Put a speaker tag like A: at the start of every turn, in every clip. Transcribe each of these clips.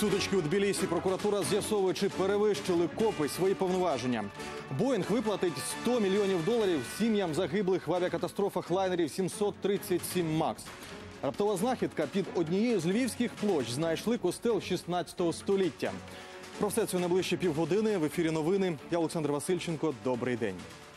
A: Сутички у Тбілісі. Прокуратура з'ясовує, чи перевищили копи свої повноваження. Боїнг виплатить $100 мільйонів сім'ям загиблих в авіакатастрофах лайнерів 737 МАКС. Раптова знахідка: під однією з львівських площ знайшли костел 16 століття. Про все це найближчі півгодини. В ефірі новини. Я Олександр Васильченко. Добрий день.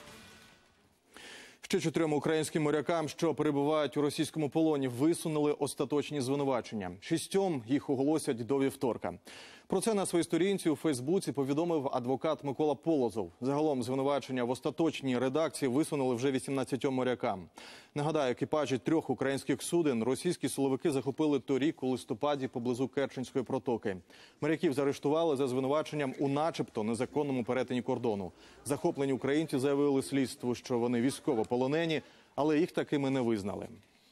A: Ще 4 українським морякам, що перебувають у російському полоні, висунули остаточні звинувачення. 6 їх оголосять до вівторка. Про це на своїй сторінці у Фейсбуці повідомив адвокат Микола Полозов. Загалом звинувачення в остаточній редакції висунули вже 18 морякам. Нагадаю, екіпажі 3 українських суден російські силовики захопили торік у листопаді поблизу Керченської протоки. Моряків заарештували за звинуваченням у начебто незаконному перетині кордону. Захоплені українці заявили слідству, що вони військовополонені, але їх такими не визнали.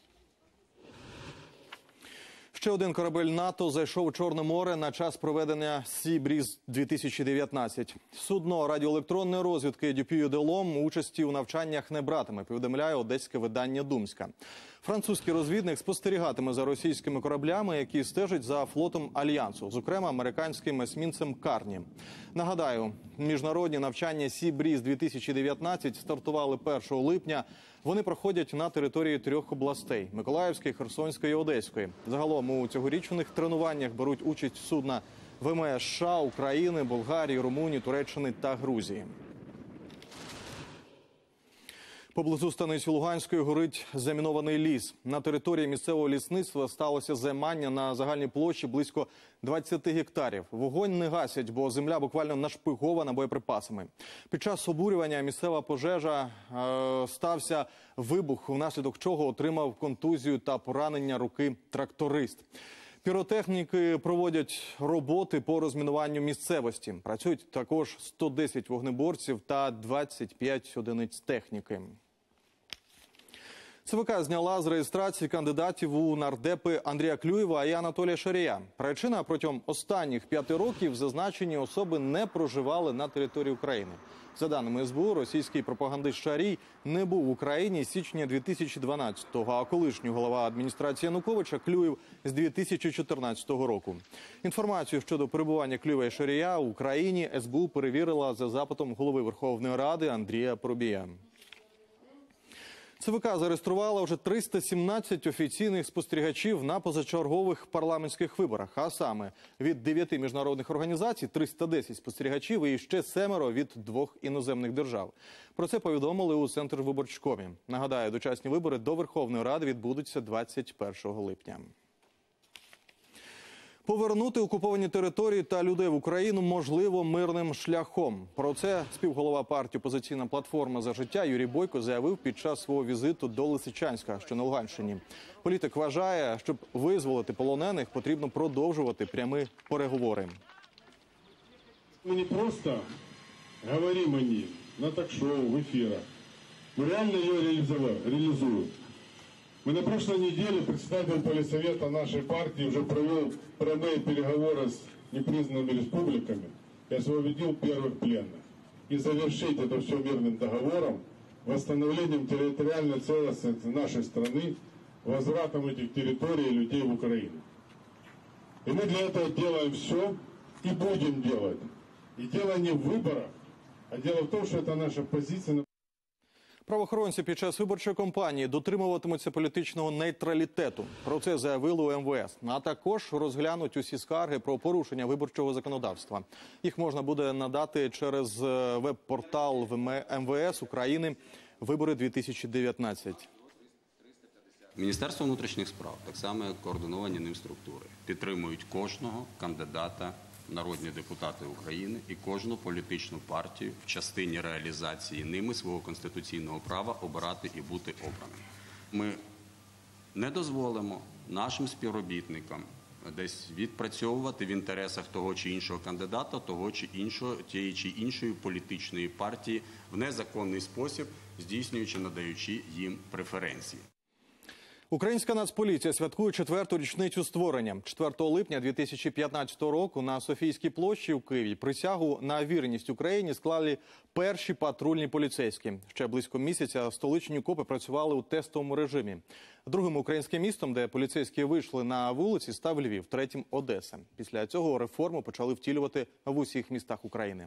A: Ще один корабель НАТО зайшов у Чорне море на час проведення Sea Breeze 2019. Судно радіоелектронної розвідки Дюпюй де Лом участі у навчаннях не братиме, повідомляє одеське видання «Думська». Французький розвідник спостерігатиме за російськими кораблями, які стежать за флотом Альянсу, зокрема американським есмінцем «Карні». Нагадаю, міжнародні навчання Sea Breeze 2019 стартували 1 липня. Вони проходять на території 3 областей – Миколаївської, Херсонської і Одеської. Загалом у цьогорічних тренуваннях беруть участь судна ВМС США, України, Болгарії, Румунії, Туреччини та Грузії. Поблизу станиці Луганської горить замінований ліс. На території місцевого лісництва сталося займання на загальній площі близько 20 гектарів. Вогонь не гасять, бо земля буквально нашпигована боєприпасами. Під час обурювання місцева пожежа стався вибух, внаслідок чого отримав контузію та поранення руки тракторист. Піротехніки проводять роботи по розмінуванню місцевості. Працюють також 110 вогнеборців та 25 одиниць техніки. ЦВК зняла з реєстрації кандидатів у нардепи Андрія Клюєва і Анатолія Шарія. Причина: протягом останніх 5 років зазначені особи не проживали на території України. За даними СБУ, російський пропагандист Шарій не був в Україні з січня 2012-го, а колишній голова адміністрації Януковича Клюєв з 2014 року. Інформацію щодо перебування Клюєва і Шарія в Україні СБУ перевірила за запитом голови Верховної Ради Андрія Парубія. ЦВК зареєструвала вже 317 офіційних спостерігачів на позачергових парламентських виборах. А саме від 9 міжнародних організацій 310 спостерігачів і ще 7 від 2 іноземних держав. Про це повідомили у Центрвиборчкомі. Нагадаю, дочасні вибори до Верховної Ради відбудуться 21 липня. Повернути окуповані території та людей в Україну можливо мирним шляхом. Про це співголова партії «Опозиційна платформа за життя» Юрій Бойко заявив під час свого візиту до Лисичанська, що на Луганщині. Політик вважає, щоб визволити полонених, потрібно продовжувати прямі переговори.
B: Ми не просто говоримо о ній на ток-шоу, в ефірах. Ми реально її реалізуємо. Мы на прошлой неделе, председатель Политсовета нашей партии уже провел прямые переговоры с непризнанными республиками и освободил первых пленных. И завершить это все мирным договором, восстановлением территориальной целостности нашей страны, возвратом этих территорий и людей в Украину. И мы для этого делаем все и будем делать. И дело не в выборах, а дело в том, что это наша позиция.
A: Правоохоронці під час виборчої кампанії дотримуватимуться політичного нейтралітету. Про це заявили у МВС. А також розглянуть усі скарги про порушення виборчого законодавства. Їх можна буде надати через веб-портал МВС України «Вибори-2019».
C: Міністерство внутрішніх справ, так само як координовані ним структури, підтримують кожного кандидата народні депутати України і кожну політичну партію в частині реалізації ними свого конституційного права обирати і бути обраним. Ми не дозволимо нашим співробітникам десь відпрацьовувати в інтересах того чи іншого кандидата, тієї чи іншої політичної партії в незаконний спосіб, здійснюючи, надаючи їм преференції.
A: Українська Нацполіція святкує 4-ту річницю створення. 4 липня 2015 року на Софійській площі у Києві присягу на вірність Україні склали перші патрульні поліцейські. Ще близько місяця столичні КОПи працювали у тестовому режимі. Другим українським містом, де поліцейські вийшли на вулиці, став Львів, третім – Одеса. Після цього реформу почали втілювати в усіх містах України.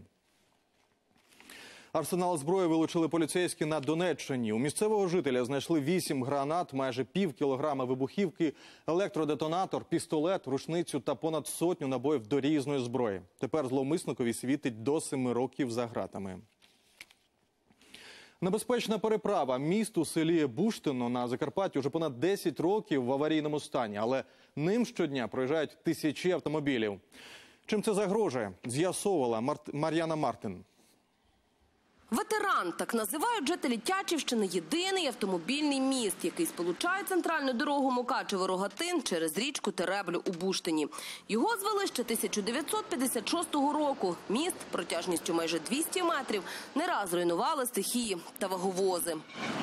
A: Арсенал зброї вилучили поліцейські на Донеччині. У місцевого жителя знайшли 8 гранат, майже пів кілограма вибухівки, електродетонатор, пістолет, рушницю та понад 100 набоїв до різної зброї. Тепер зловмисникові світить до 7 років за ґратами. Небезпечна переправа. Міст у селі Буштино на Закарпатті вже понад 10 років в аварійному стані, але ним щодня проїжджають тисячі автомобілів. Чим це загрожує, з'ясовувала Мар'яна Мартин.
D: Ветеран – так називають жителі Тячівщини єдиний автомобільний міст, який сполучає центральну дорогу Мукачево-Рогатин через річку Тереблю у Буштині. Його звели ще 1956 року. Міст протяжністю майже 200 метрів не раз руйнували стихії та ваговози.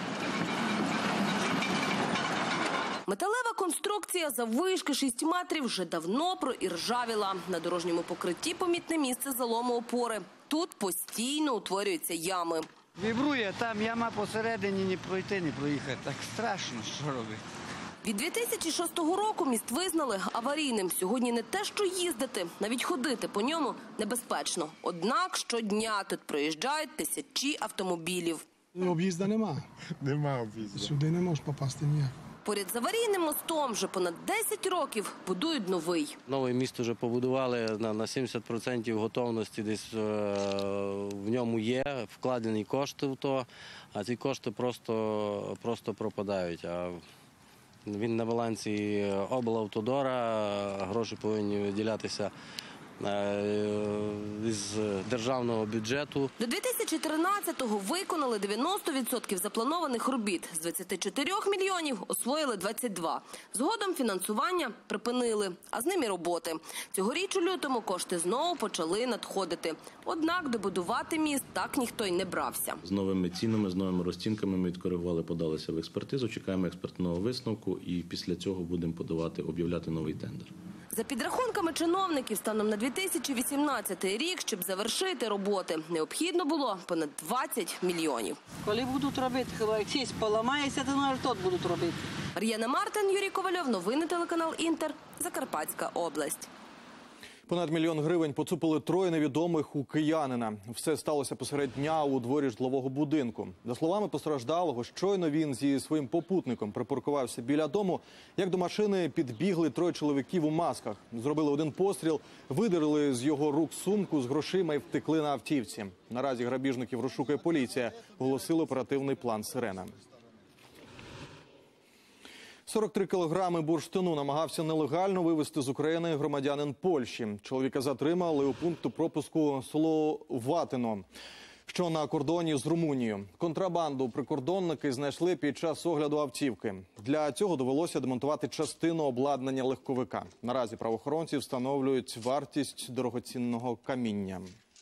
D: Металева конструкція заввишки 6 метрів вже давно проіржавіла. На дорожньому покритті помітне місце залому опори. Тут постійно утворюються ями.
E: Вібрує, там яма посередині, ні пройти, ні проїхати. Так страшно, що робити.
D: Від 2006 року міст визнали аварійним. Сьогодні не те, що їздити, навіть ходити по ньому небезпечно. Однак щодня тут проїжджають тисячі автомобілів.
F: Об'їзду нема.
G: Нема об'їзду.
F: Сюди не можеш попасти ніяк.
D: Поряд з аварійним мостом вже понад 10 років будують новий.
H: Новий міст вже побудували на 70% готовності, десь в ньому є вкладені кошти в то, а ці кошти просто пропадають. А він на балансі облавтодора, гроші повинні виділятися з державного бюджету.
D: До 2013-го виконали 90% запланованих робіт. З 24 мільйонів освоїли 22. Згодом фінансування припинили, а з ним і роботи. Цьогоріч у лютому кошти знову почали надходити. Однак добудувати міст так ніхто й не брався.
I: З новими цінами, з новими розцінками ми відкоригували, подалися в експертизу, чекаємо експертного висновку і після цього будемо об'являти новий тендер.
D: За підрахунками чиновників, станом на 2018 рік, щоб завершити роботи, необхідно було понад 20 мільйонів.
J: Коли будуть робити, хіба як сість поламається, то навіть тут будуть робити.
D: Мар'яна Мартин, Юрій Ковальов, новини телеканал «Інтер», Закарпатська область.
A: Понад 1 мільйон гривень поцупили 3 невідомих у киянина. Все сталося посеред дня у дворі житлового будинку. За словами постраждалого, щойно він зі своїм попутником припаркувався біля дому, як до машини підбігли 3 чоловіків у масках. Зробили 1 постріл, видерли з його рук сумку з грошима і втекли на автівці. Наразі грабіжників розшукує поліція, оголосили оперативний план «Сирена». 43 кілограми бурштину намагався нелегально вивезти з України громадянин Польщі. Чоловіка затримали у пункту пропуску Словатино, що на кордоні з Румунією. Контрабанду прикордонники знайшли під час огляду автівки. Для цього довелося демонтувати частину обладнання легковика. Наразі правоохоронці встановлюють вартість дорогоцінного каміння.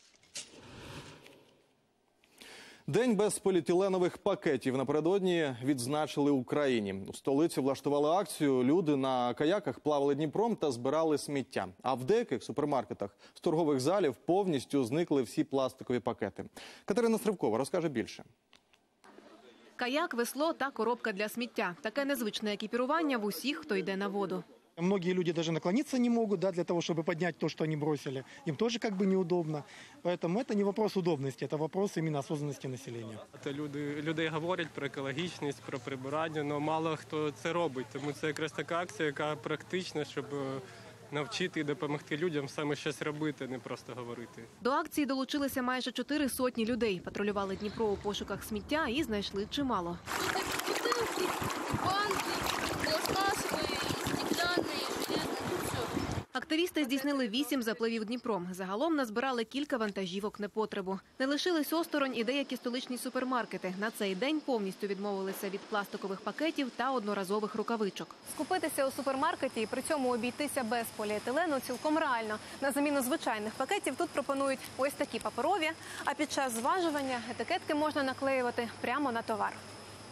A: День без поліетиленових пакетів напередодні відзначили в Україні. У столиці влаштували акцію, люди на каяках плавали Дніпром та збирали сміття. А в деяких супермаркетах з торгових залів повністю зникли всі пластикові пакети. Катерина Стривкова розкаже більше.
K: Каяк, весло та коробка для сміття. Таке незвичне екіпірування в усіх, хто йде на воду.
F: Многие люди даже наклониться не могут, для того, чтобы поднять то, что они бросили. Им тоже как бы неудобно. Поэтому это не вопрос удобности, это вопрос именно осознанности населения.
L: Люди говорять про екологічність, про прибирання, але мало хто це робить. Тому це якраз така акція, яка практична, щоб навчити і допомогти людям саме щось робити, не просто говорити.
K: До акції долучилися майже 400 людей. Патрулювали Дніпро у пошуках сміття і знайшли чимало.
M: Бутилки, банки, пластмасові, стеклянні, железні, все.
K: Активісти здійснили 8 запливів Дніпром. Загалом назбирали кілька вантажівок непотребу. Не лишились осторонь і деякі столичні супермаркети. На цей день повністю відмовилися від пластикових пакетів та одноразових рукавичок.
N: Скупитися у супермаркеті і при цьому обійтися без поліетилену цілком реально. На заміну звичайних пакетів тут пропонують ось такі паперові, а під час зважування етикетки можна наклеювати прямо на товар.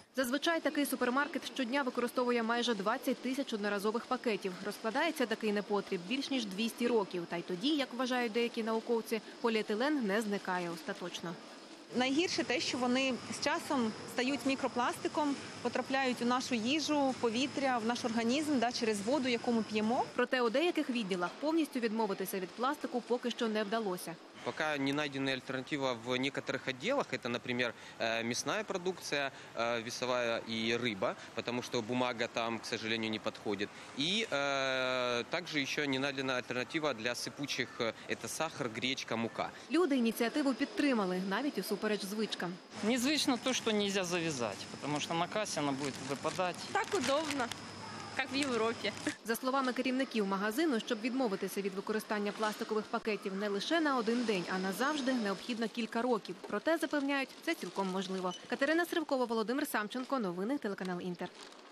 K: Зазвичай такий супермаркет щодня використовує майже 20 тисяч одноразових пакетів. Розкладається такий непотріб більш ніж 200 років. Та й тоді, як вважають деякі науковці, поліетилен не зникає остаточно.
G: Найгірше те, що вони з часом стають мікропластиком, потрапляють у нашу їжу, повітря, в наш організм через воду, яку ми п'ємо.
K: Проте у деяких відділах повністю відмовитися від пластику поки що не вдалося.
O: Пока не найдена альтернатива в некоторых отделах, это, например, мясная продукция, весовая и рыба, потому что бумага там, к сожалению, не подходит. И также еще не найдена альтернатива для сыпучих, это сахар, гречка, мука.
K: Люди ініціативу підтримали, навіть усупереч звичкам.
P: Незвично то, что нельзя завязать, потому что на кассе она будет выпадать.
M: Так удобно, як в Європі.
K: За словами керівників магазину, щоб відмовитися від використання пластикових пакетів не лише на один день, а назавжди, необхідно кілька років. Проте, запевняють, це цілком можливо. Катерина Сривкова, Володимир Самченко. Новини, телеканал «Інтер».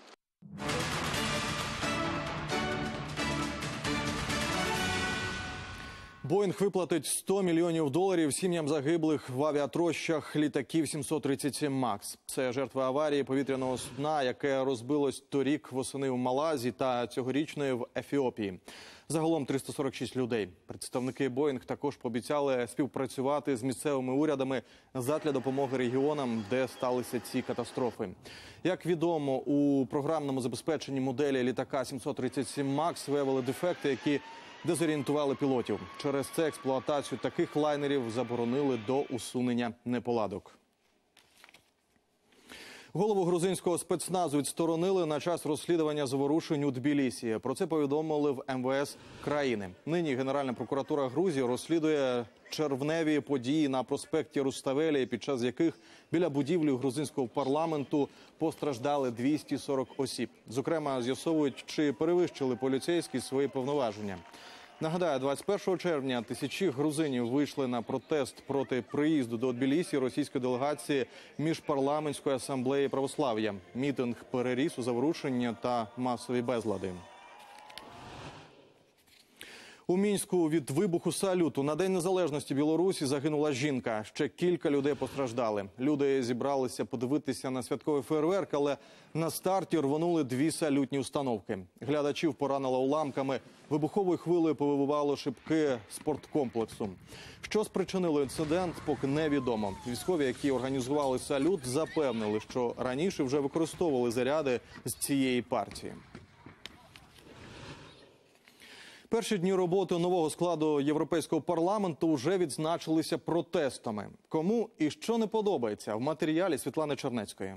A: Боїнг виплатить $100 мільйонів сім'ям загиблих в авіатрощах літаків 737 МАКС. Це жертви аварії повітряного судна, яке розбилось торік восени в Малайзії та цьогорічної в Ефіопії. Загалом 346 людей. Представники Боїнг також пообіцяли співпрацювати з місцевими урядами задля допомоги регіонам, де сталися ці катастрофи. Як відомо, у програмному забезпеченні моделі літака 737 МАКС виявили дефекти, які дезорієнтували пілотів. Через це експлуатацію таких лайнерів заборонили до усунення неполадок. Голову грузинського спецназу відсторонили на час розслідування заворушень у Тбілісі. Про це повідомили в МВС країни. Нині Генеральна прокуратура Грузії розслідує червневі події на проспекті Руставелі, під час яких біля будівлі грузинського парламенту постраждали 240 осіб. Зокрема, з'ясовують, чи перевищили поліцейські свої повноваження. Нагадаю, 21 червня тисячі грузинів вийшли на протест проти приїзду до Тбілісі російської делегації Міжпарламентської асамблеї православ'я. Мітинг переріс у заворушення та масові безлади. У Мінську від вибуху салюту на День Незалежності Білорусі загинула жінка. Ще кілька людей постраждали. Люди зібралися подивитися на святковий фейерверк, але на старті рвонули дві салютні установки. Глядачів поранило уламками. Вибуховою хвилею повибивало шибки спорткомплексу. Що спричинило інцидент, поки невідомо. Військові, які організували салют, запевнили, що раніше вже використовували заряди з цієї партії. Перші дні роботи нового складу Європейського парламенту вже відзначилися протестами. Кому і що не подобається – в матеріалі Світлани Чернецької.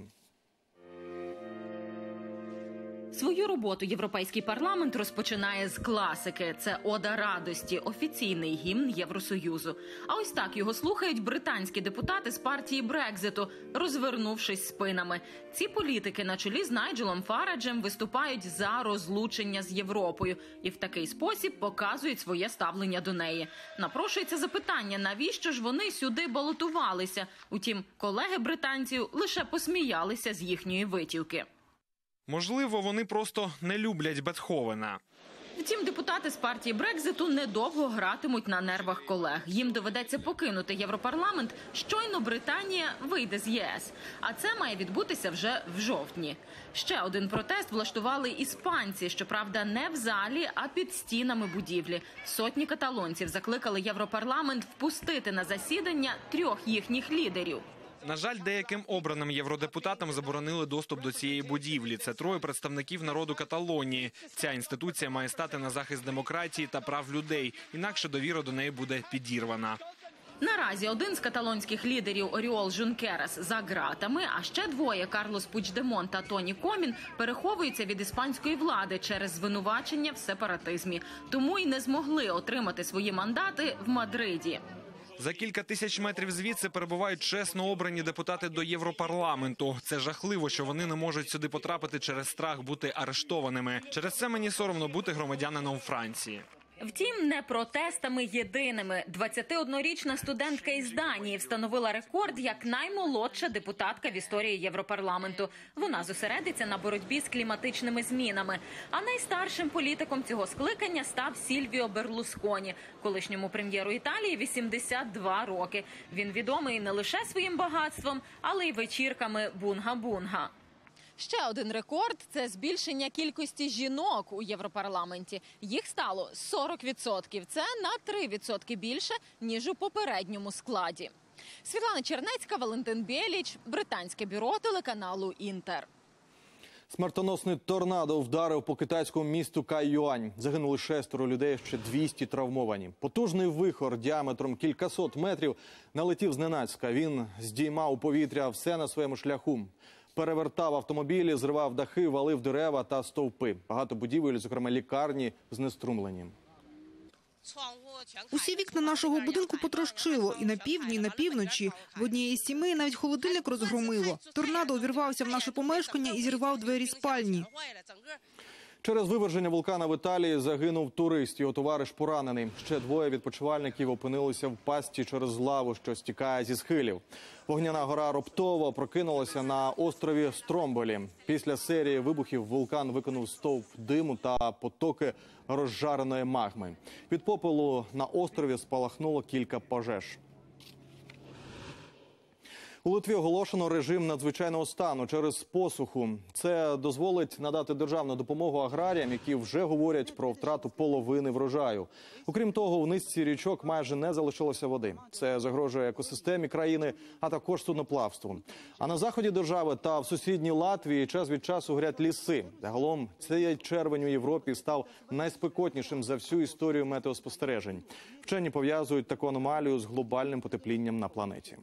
Q: Свою роботу Європейський парламент розпочинає з класики. Це «Ода радості», офіційний гімн Євросоюзу. А ось так його слухають британські депутати з партії Брекзиту, розвернувшись спинами. Ці політики на чолі з Найджелом Фараджем виступають за розлучення з Європою і в такий спосіб показують своє ставлення до неї. Напрошується запитання, навіщо ж вони сюди балотувалися? Утім, колеги британців лише посміялися з їхньої витівки.
R: Можливо, вони просто не люблять Бетховена.
Q: Втім, депутати з партії Брекзиту недовго гратимуть на нервах колег. Їм доведеться покинути Європарламент, щойно Британія вийде з ЄС. А це має відбутися вже в жовтні. Ще один протест влаштували іспанці, щоправда, не в залі, а під стінами будівлі. Сотні каталонців закликали Європарламент впустити на засідання трьох їхніх лідерів.
R: На жаль, деяким обраним євродепутатам заборонили доступ до цієї будівлі. Це троє представників народу Каталонії. Ця інституція має стати на захист демократії та прав людей, інакше довіра до неї буде підірвана.
Q: Наразі один з каталонських лідерів Оріол Жункерас за ґратами, а ще двоє – Карлос Пучдемон та Тоні Комін – переховуються від іспанської влади через звинувачення в сепаратизмі. Тому й не змогли отримати свої мандати в Мадриді.
R: За кілька тисяч метрів звідси перебувають чесно обрані депутати до Європарламенту. Це жахливо, що вони не можуть сюди потрапити через страх бути арештованими. Через це мені соромно бути громадянином Франції.
Q: Втім, не протестами єдиними. 21-річна студентка із Данії встановила рекорд як наймолодша депутатка в історії Європарламенту. Вона зосередиться на боротьбі з кліматичними змінами. А найстаршим політиком цього скликання став Сільвіо Берлусконі. Колишньому прем'єру Італії 82 роки. Він відомий не лише своїм багатством, але й вечірками бунга-бунга.
S: Ще один рекорд – це збільшення кількості жінок у Європарламенті. Їх стало 40%. Це на 3% більше, ніж у попередньому складі. Світлана Чернецька, Валентин Бєліч, британське бюро телеканалу «Інтер».
A: Смертоносний торнадо вдарив по китайському місту Кайюань. Загинули 6 людей, ще 200 травмовані. Потужний вихор діаметром кількасот метрів налетів зненацька. Він здіймав у повітря все на своєму шляху. Перевертав автомобілі, зривав дахи, валив дерева та стовпи. Багато будівель, зокрема лікарні, знеструмлені.
T: Усі вікна нашого будинку потрощило. І на півдні, і на півночі. В одній із сімей навіть холодильник розгромило. Торнадо увірвався в наше помешкання і зірвав двері спальні.
A: Через виверження вулкана в Італії загинув турист. Його товариш поранений. Ще 2 відпочивальників опинилися в пастці через лаву, що стікає зі схилів. Вогняна гора раптово прокинулася на острові Стромболі. Після серії вибухів вулкан викинув стовп диму та потоки розжареної магми. Від попелу на острові спалахнуло кілька пожеж. У Литві оголошено режим надзвичайного стану через посуху. Це дозволить надати державну допомогу аграріям, які вже говорять про втрату половини врожаю. Окрім того, у низці річок майже не залишилося води. Це загрожує екосистемі країни, а також судноплавству. А на заході держави та в сусідній Латвії час від часу горять ліси. Загалом цей червень у Європі став найспекотнішим за всю історію метеоспостережень. Вчені пов'язують таку аномалію з глобальним потеплінням на планеті.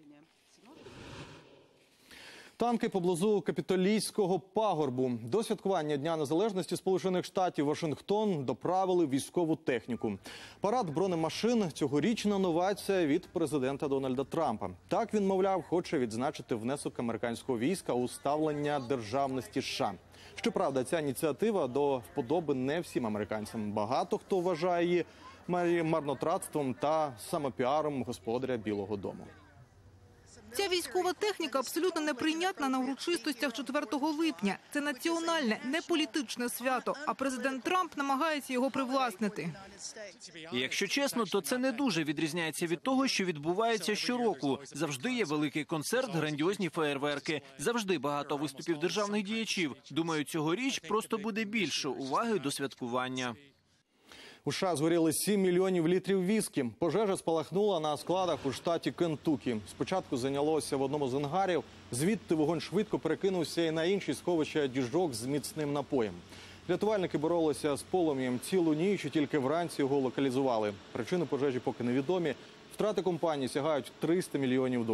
A: Танки поблизу Капітолійського пагорбу. До святкування Дня Незалежності Сполучених Штатів Вашингтон доправили військову техніку. Парад бронемашин – цьогорічна новація від президента Дональда Трампа. Так він, мовляв, хоче відзначити внесок американського війська у ставлення державності США. Щоправда, ця ініціатива до вподоби не всім американцям. Багато хто вважає її марнотратством та самопіаром господаря Білого дому.
T: Ця військова техніка абсолютно неприйнятна на урочистостях 4 липня. Це національне, не політичне свято, а президент Трамп намагається його привласнити.
U: І якщо чесно, то це не дуже відрізняється від того, що відбувається щороку. Завжди є великий концерт, грандіозні феєрверки, завжди багато виступів державних діячів. Думаю, цьогоріч просто буде більше уваги до святкування.
A: У США згоріли 7 мільйонів літрів віскі. Пожежа спалахнула на складах у штаті Кентукі. Спочатку зайнялося в одному з ангарів, звідти вогонь швидко перекинувся і на інші сховища діжок з міцним напоєм. Рятувальники боролися з полум'ям цілу ніч і тільки вранці його локалізували. Причини пожежі поки невідомі. Втрати компанії сягають $300 мільйонів.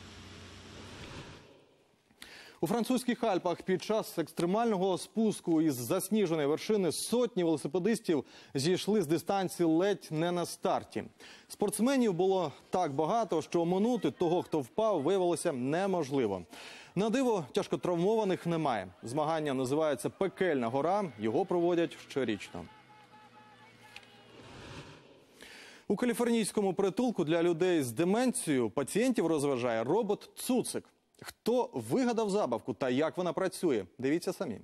A: У французьких Альпах під час екстремального спуску із засніженої вершини сотні велосипедистів зійшли з дистанції ледь не на старті. Спортсменів було так багато, що оминути того, хто впав, виявилося неможливо. На диво, тяжкотравмованих немає. Змагання називається «Пекельна гора», його проводять щорічно. У каліфорнійському притулку для людей з деменцією пацієнтів розважає робот Цуцик. Хто вигадав забавку та як вона працює? Дивіться самі.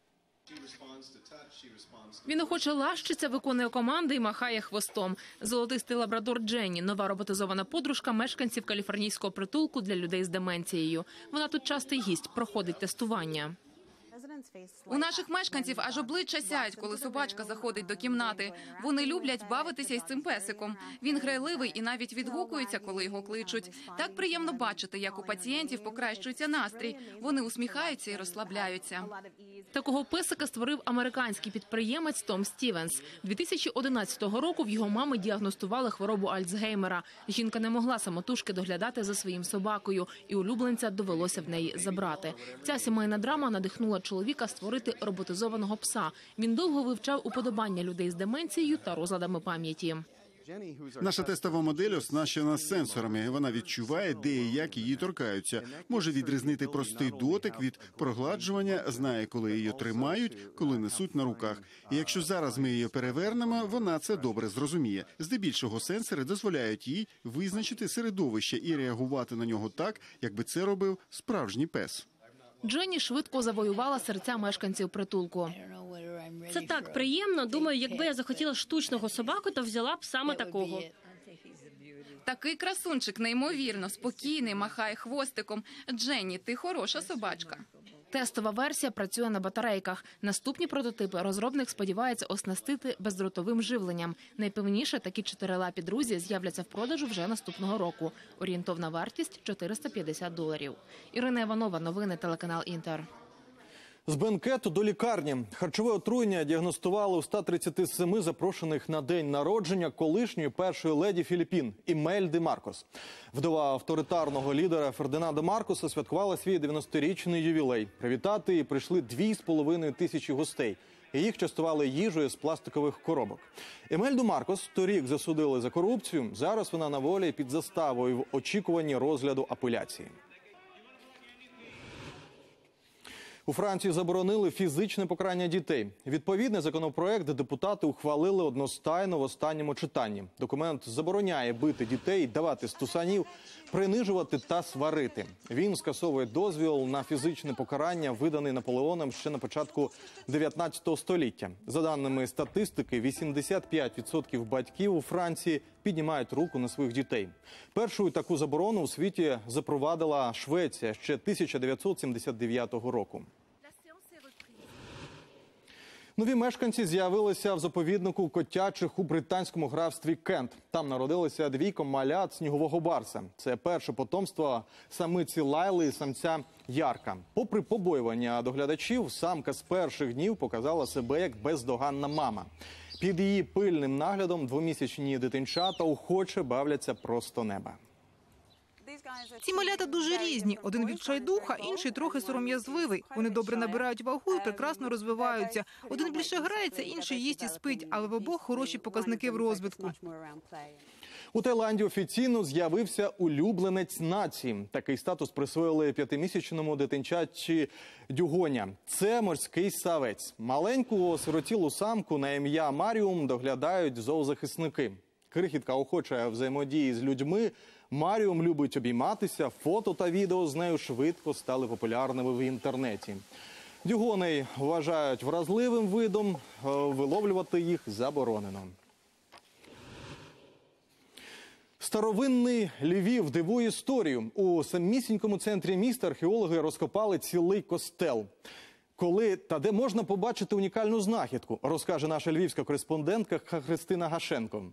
V: Він охоче лащиться, виконує команди і махає хвостом. Золотистий лабрадор Дженні – нова роботизована подружка мешканців каліфорнійського притулку для людей з деменцією. Вона тут частий гість, проходить тестування.
W: У наших мешканців аж обличчя сяють, коли собачка заходить до кімнати. Вони люблять бавитися із цим песиком. Він грайливий і навіть відгукується, коли його кличуть. Так приємно бачити, як у пацієнтів покращується настрій. Вони усміхаються і розслабляються.
V: Такого песика створив американський підприємець Том Стівенс. 2011 року в його мами діагностували хворобу Альцгеймера. Жінка не могла самотужки доглядати за своїм собакою, і улюбленця довелося в неї забрати. Ця сімейна драма надихнула чоловіка створити роботизованого пса. Він довго вивчав уподобання людей з деменцією та розладами пам'яті.
X: Наша тестова модель оснащена сенсорами. Вона відчуває, де і як її торкаються. Може відрізнити простий дотик від прогладжування, знає, коли її тримають, коли несуть на руках. І якщо зараз ми її перевернемо, вона це добре зрозуміє. Здебільшого сенсори дозволяють їй визначити середовище і реагувати на нього так, якби це робив справжній пес.
V: Дженні швидко завоювала серця мешканців притулку.
Y: Це так приємно. Думаю, якби я захотіла штучного собаку, то взяла б саме такого.
W: Такий красунчик, неймовірно, спокійний, махає хвостиком. Дженні, ти хороша собачка.
V: Тестова версія працює на батарейках. Наступні прототипи розробник сподівається оснастити бездротовим живленням. Найпевніше, такі чотирилапі друзі з'являться в продажу вже наступного року. Орієнтовна вартість – $450. Ірина Іванова, новини, телеканал «Інтер».
A: З бенкету до лікарні. Харчове отруєння діагностували у 137 запрошених на день народження колишньої першої леді Філіппін Імельди Маркос. Вдова авторитарного лідера Фердинанда Маркоса святкувала свій 90-річний ювілей. Привітати її прийшли 2,5 тисячі гостей. Їх частували їжею з пластикових коробок. Імельду Маркос торік засудили за корупцію. Зараз вона на волі під заставою в очікуванні розгляду апеляції. У Франції заборонили фізичне покарання дітей. Відповідний законопроект депутати ухвалили одностайно в останньому читанні. Документ забороняє бити дітей, давати стусанів, принижувати та сварити. Він скасовує дозвіл на фізичне покарання, виданий Наполеоном ще на початку 19 століття. За даними статистики, 85% батьків у Франції піднімають руку на своїх дітей. Першу таку заборону у світі запровадила Швеція ще 1979 року. Нові мешканці з'явилися в заповіднику котячих у британському графстві Кент. Там народилися двійко малят снігового барса. Це перше потомство самиці Лайли і самця Ярка. Попри побоювання доглядачів, самка з перших днів показала себе як бездоганна мама. Під її пильним наглядом двомісячні дитинчата охоче бавляться просто неба.
T: Ці малята дуже різні. Один відчайдуха, інший трохи сором'язливий. Вони добре набирають вагу і прекрасно розвиваються. Один більше грається, інший їсть і спить, але в обох хороші показники в розвитку.
A: У Таїланді офіційно з'явився улюбленець нації. Такий статус присвоїли 5-місячному дитинчаті Дюгоня. Це морський савець. Маленьку осиротілу самку на ім'я Маріум доглядають зоозахисники. Крихітка охоче взаємодії з людьми. Маріум любить обійматися, фото та відео з нею швидко стали популярними в інтернеті. Дюгоней вважають вразливим видом, виловлювати їх заборонено. Старовинний Львів дивує історію. У самісінькому центрі міста археологи розкопали цілий костел. Коли та де можна побачити унікальну знахідку, розкаже наша львівська кореспондентка Христина Гашенко.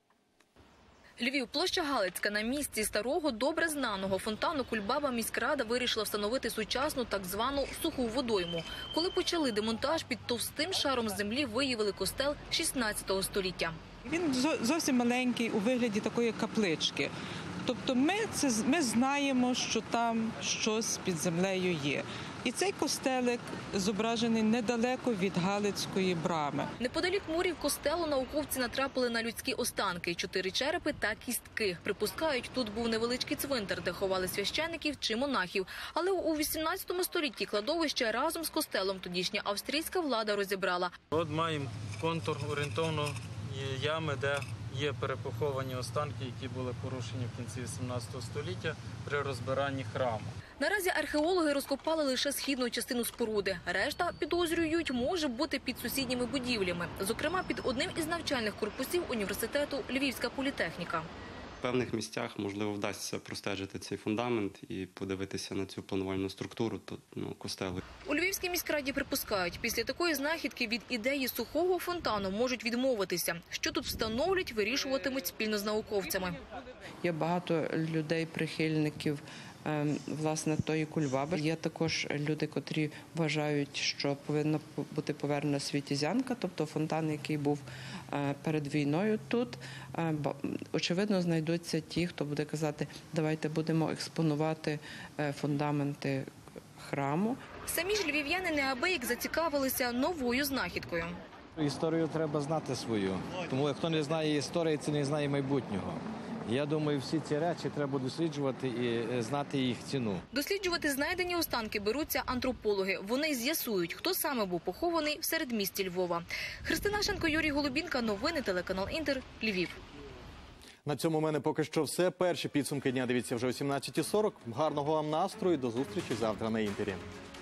B: Львів, площа Галицька. На місці старого, добре знаного фонтану Кульбаба міськрада вирішила встановити сучасну так звану суху водойму. Коли почали демонтаж, під товстим шаром землі виявили костел 16 століття.
C: Він зовсім маленький у вигляді такої каплички. Тобто ми знаємо, що там щось під землею є. І цей костелик зображений недалеко від Галицької брами.
B: Неподалік мурів костелу науковці натрапили на людські останки – 4 черепи та кістки. Припускають, тут був невеличкий цвинтар, де ховали священиків чи монахів. Але у 18 столітті кладовище разом з костелом тодішня австрійська влада розібрала.
E: От маємо контур орієнтовно ями, де є перепоховані останки, які були порушені в кінці 18 століття при розбиранні храму.
B: Наразі археологи розкопали лише східну частину споруди. Решта, підозрюють, може бути під сусідніми будівлями. Зокрема, під одним із навчальних корпусів університету «Львівська політехніка».
H: В певних місцях, можливо, вдасться простежити цей фундамент і подивитися на цю планувальну структуру костелу.
B: У Львівській міськраді припускають, після такої знахідки від ідеї сухого фонтану можуть відмовитися. Що тут встановлять, вирішуватимуть спільно з науковцями.
I: Є багато людей-прихильників власне тої Кульбаби. Є також люди, котрі вважають, що повинна бути повернена Світязянка, тобто фонтан, який був перед війною тут. Очевидно, знайдуться ті, хто буде казати, давайте будемо експонувати фундаменти храму.
B: Самі ж львів'яни неабияк зацікавилися новою знахідкою.
Z: Історію треба знати свою, тому хто не знає історії, це не знає майбутнього. Я думаю, всі ці речі треба досліджувати і знати їх ціну.
B: Досліджувати знайдені останки беруться антропологи. Вони з'ясують, хто саме був похований в середмісті Львова. Христина Гашенко, Юрій Голубінка, новини, телеканал «Інтер», Львів.
A: На цьому в мене поки що все. Перші підсумки дня дивіться вже о 17:40. Гарного вам настрою. До зустрічі завтра на «Інтері».